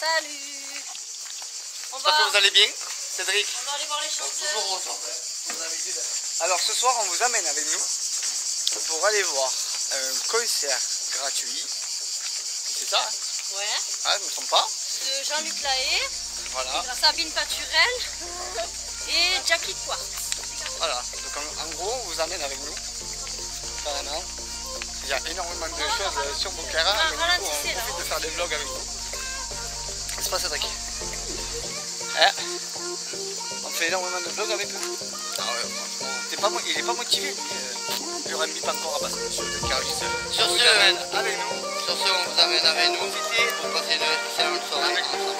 Salut. J'espère que vous allez bien, Cédric. On va aller voir les chanteurs. Alors ce soir on vous amène avec nous pour aller voir un concert gratuit. C'est ça hein? Ouais. Ah, je ne me trompe pas. De Jean-Luc Lahaye, Voilà. Sabine Paturel et Jackie Quartz. Voilà. Donc en gros on vous amène avec nous. Carrément. Il y a énormément de choses sur Beaucaire. Donc, du coup, on profite de faire des vlogs avec vous. C'est pas Cédric. On fait énormément de vlogs avec eux. Ah ouais, franchement, il est pas motivé lui. Il y aura une bip encore à passer sur le cariste. Sur ce, avec nous. on vous amène avec nous pour passer une excellente soirée ensemble.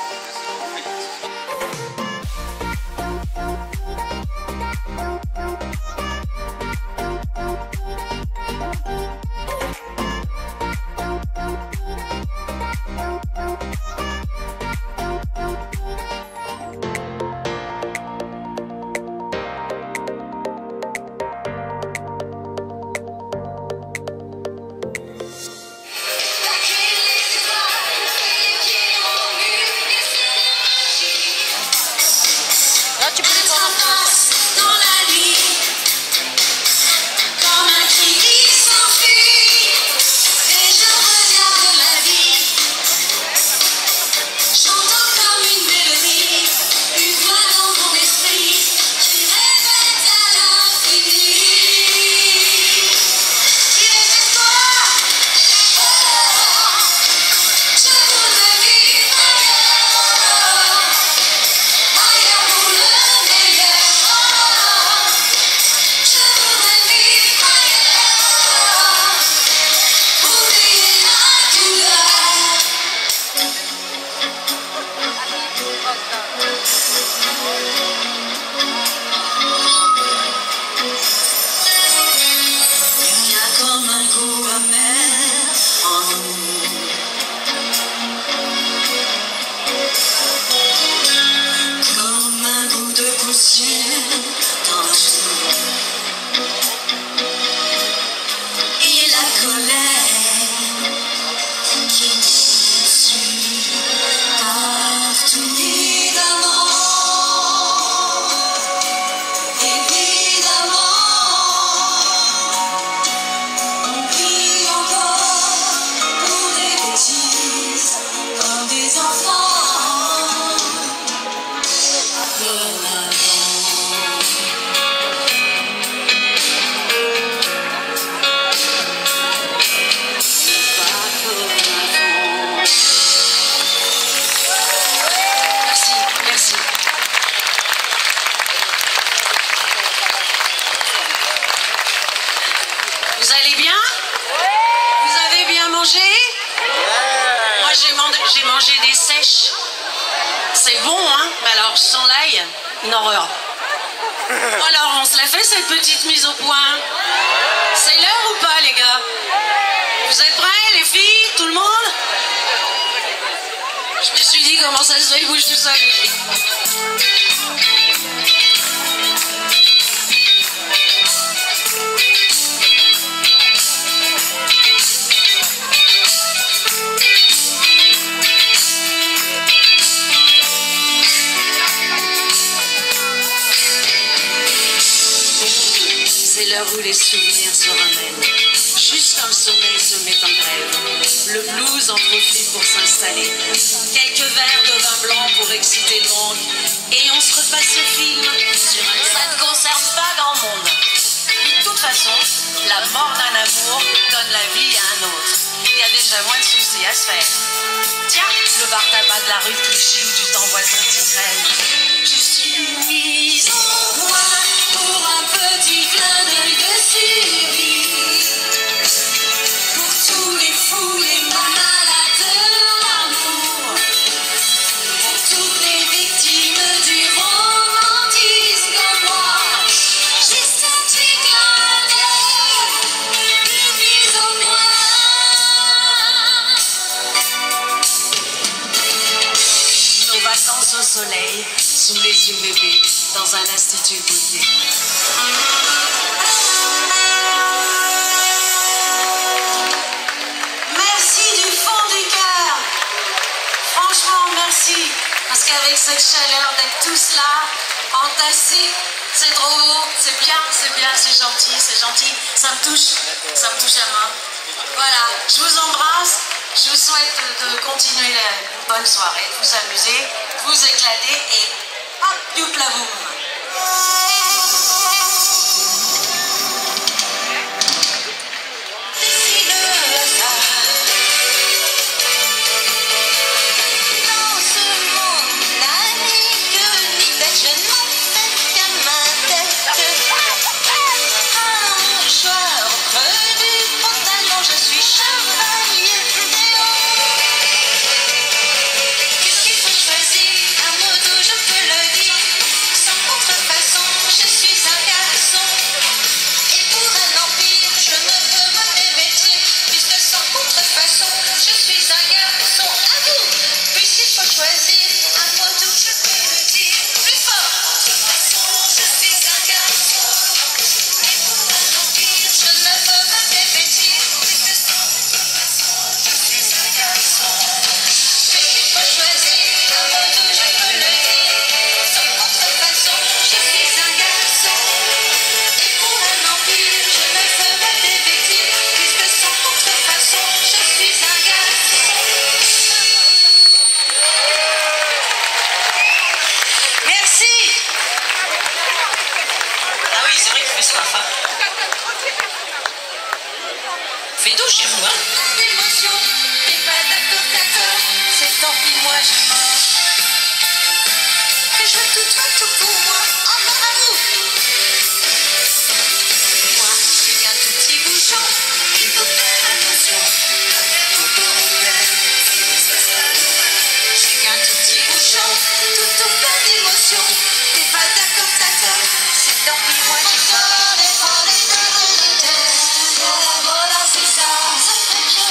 Vous allez bien? Vous avez bien mangé? Moi j'ai mangé des sèches. C'est bon hein? Mais alors sans l'ail, une horreur. Alors on se la fait cette petite mise au point. C'est l'heure ou pas les gars? Vous êtes prêts les filles? Tout le monde? Je me suis dit comment ça se fait, il bouge tout seul les filles. C'est l'heure où les souvenirs se ramènent. Juste quand le sommeil se met en grève, le blues en profite pour s'installer. Quelques verres de vin blanc pour exciter le monde. Et on se repasse le film sur un... Ça ne concerne pas grand monde. De toute façon, la mort d'un amour donne la vie à un autre. Il y a déjà moins de soucis à se faire. Tiens, le bar tabac de la rue de Clichy où tu t'envoies ton petit crème. Je suis mise au point pour un petit clin d'œil de survie. Pour tous les fous, les malades de l'amour. Pour toutes les victimes du romantisme comme moi. J'ai senti clin d'œil, une mise au point. Nos vacances au soleil, sous les UVB, dans un institut beauté. Merci du fond du cœur. Franchement, merci. merci, parce qu'avec cette chaleur d'être tous là, entassés, c'est trop beau, c'est bien, c'est gentil, ça me touche à moi. Voilà, je vous embrasse, je vous souhaite de continuer la bonne soirée, de vous amuser, vous éclater et hop, youpla boum. Fait d'eau chez vous, hein? D'émotion, t'es pas d'accord, c'est tant pis, moi je mens. Et je veux tout toi, tout pour moi, encore à vous. Moi, j'ai qu'un tout petit bouchon, il faut faire attention. Tout plein, j'ai qu'un tout petit bouchon, tout plein d'émotions. T'es pas d'accord, c'est tant pis, moi je mens.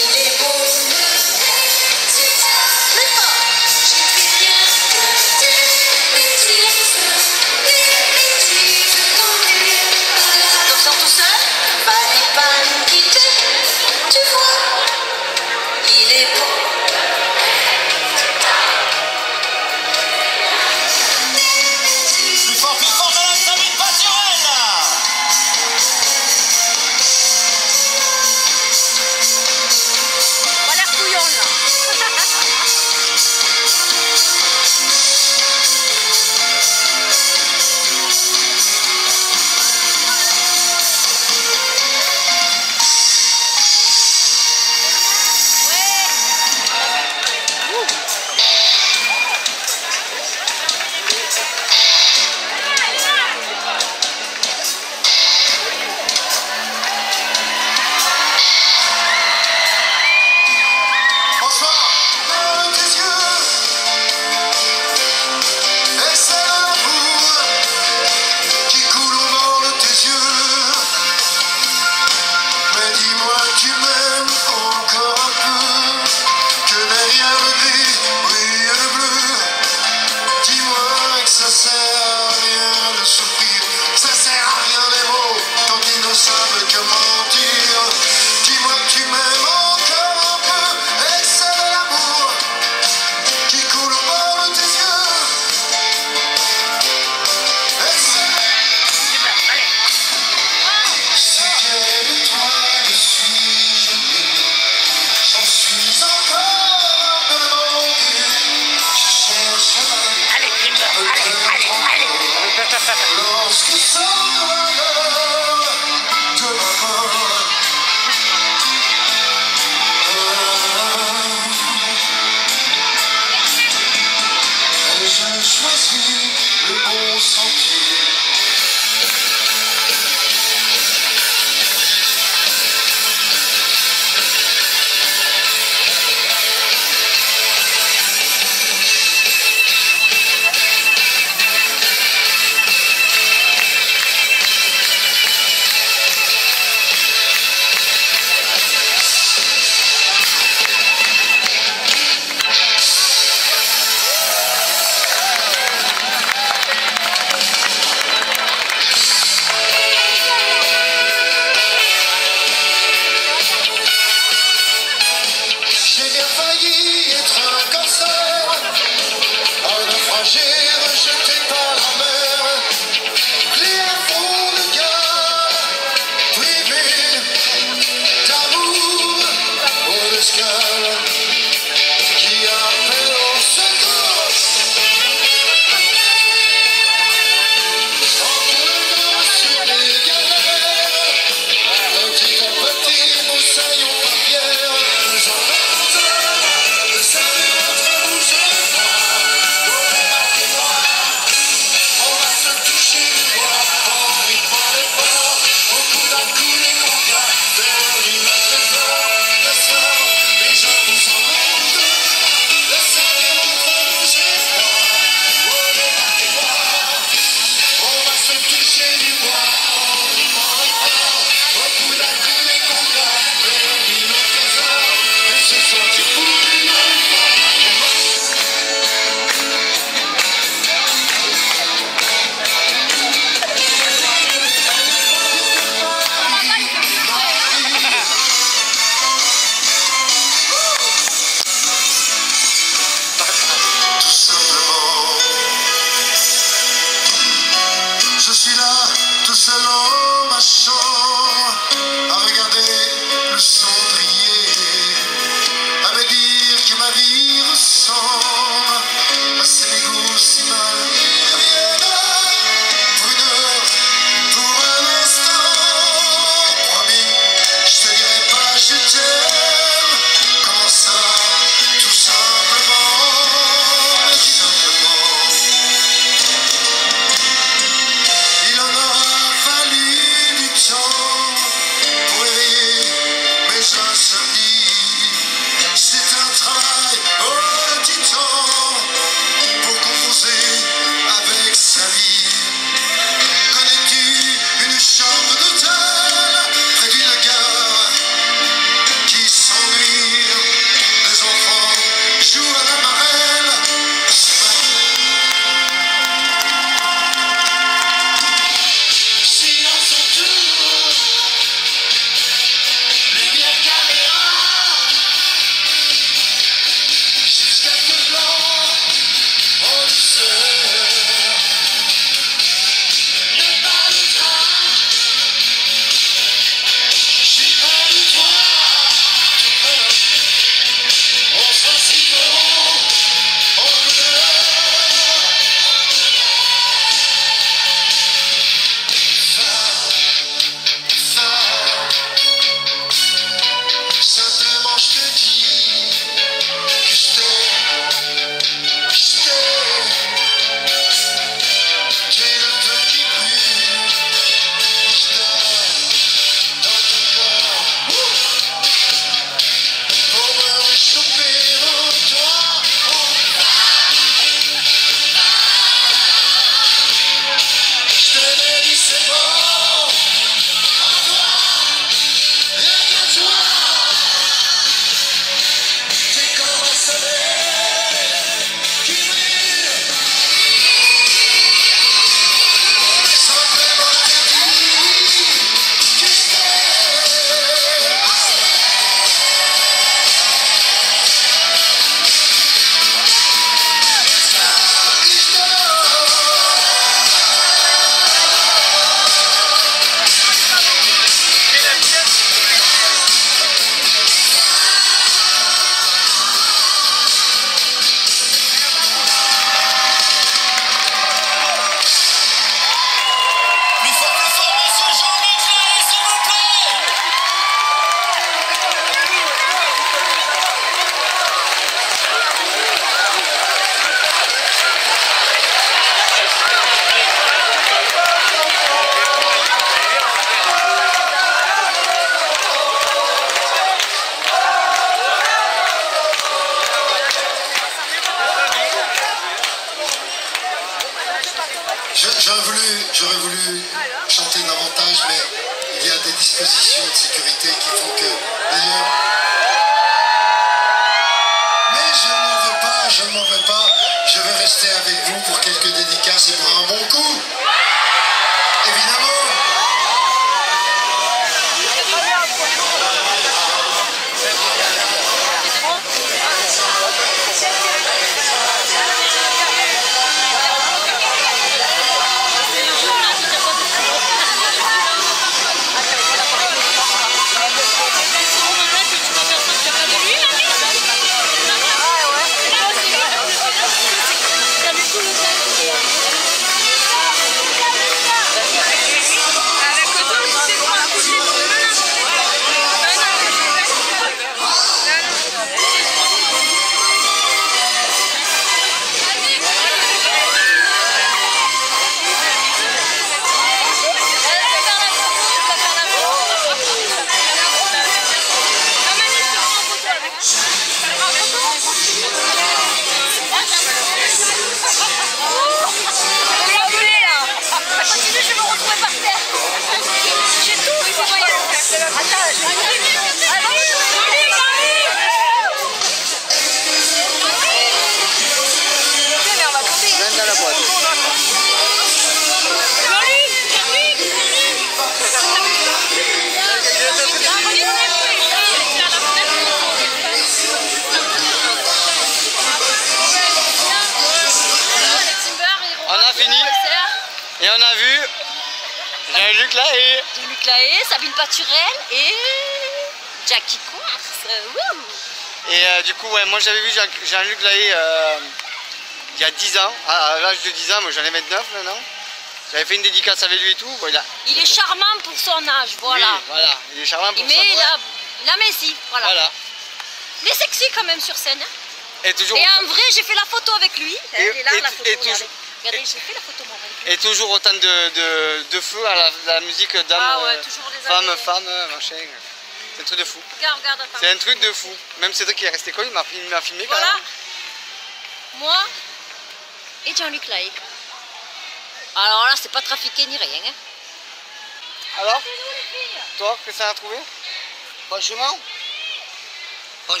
Et on a vu Jean-Luc Lahaye. Jean-Luc Lahaye, Sabine Paturel et Jackie Quartz. Et du coup, ouais, moi j'avais vu Jean-Luc Lahaye il y a 10 ans, à l'âge de 10 ans, moi j'en ai 29 maintenant. J'avais fait une dédicace avec lui et tout. Bon, il est charmant pour son âge, voilà. Oui, voilà, il est charmant pour son âge. Mais il a minci, voilà. Il est sexy quand même sur scène. Hein. Et en vrai, j'ai fait la photo avec lui. Elle est là, la photo. Regardez, j'ai fait la photo moi avec lui. Et toujours autant de feu à la musique d'âme, femme, machin. C'est un truc de fou. Regarde, c'est un truc de fou. Même Cédric qui est resté con, il m'a filmé quand même. Voilà. Moi et Jean-Luc Lahaye. Alors là, c'est pas trafiqué ni rien. Hein. Alors, toi, qu'est-ce que ça a trouvé? Franchement, wow.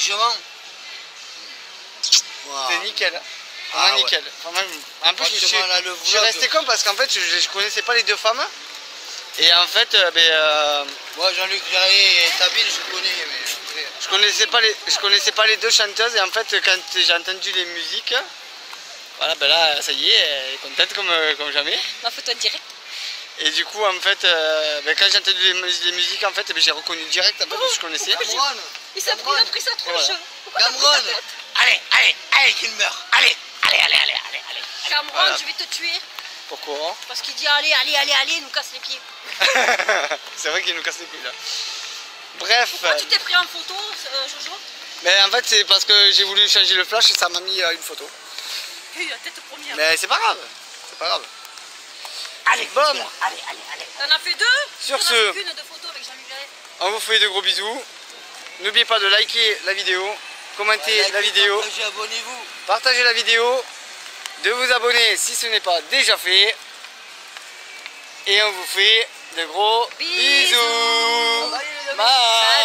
C'est nickel. Vraiment nickel. Ouais. En plus, je suis resté con parce qu'en fait, je connaissais pas les deux femmes. Et en fait, moi, Jean-Luc Lahaye et Sabine, je connais, mais je connaissais pas les deux chanteuses. Et en fait, quand j'ai entendu les musiques, voilà, ben là, ça y est, elle est contente comme jamais. Ma photo en direct. Et du coup, en fait, quand j'ai entendu les musiques, en fait, j'ai reconnu direct, en fait, parce que je connaissais. Il a pris sa tronche. Voilà. Cameron. Allez, qu'il meurt. Allez. Cameron, voilà. Je vais te tuer. Pourquoi? Parce qu'il dit allez, il nous casse les pieds. C'est vrai qu'il nous casse les couilles là. Bref. Pourquoi tu t'es pris en photo, Jojo? Mais en fait, c'est parce que j'ai voulu changer le flash et ça m'a mis une photo. La tête première. Mais c'est pas grave. C'est pas grave. Allez, bon. Allez. T'en as fait deux? Sur ce, Une de photos avec Jean-Luc Lahaye. on vous fait de gros bisous. N'oubliez pas de liker la vidéo, commenter la vidéo, abonnez-vous. partager la vidéo, de vous abonner si ce n'est pas déjà fait. Et on vous fait de gros bisous. Bye.